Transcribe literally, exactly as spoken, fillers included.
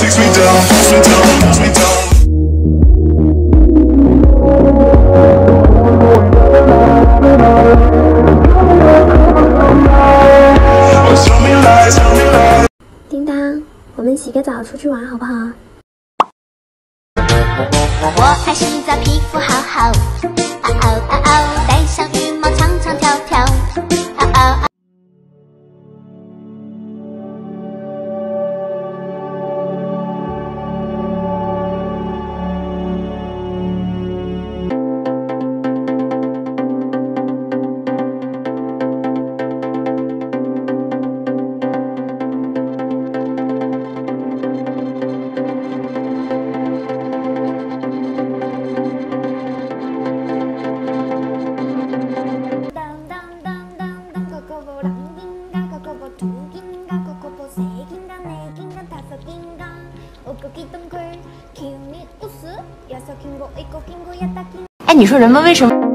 takes me down, pulls me down, pulls me down. Oh, tell me lies, tell me lies. 叮当，我们洗个澡出去玩好不好？ 我爱洗澡，皮肤好好，嗷嗷嗷嗷，戴上羽毛，唱唱跳跳，嗷嗷嗷。 哎，你说人们为什么？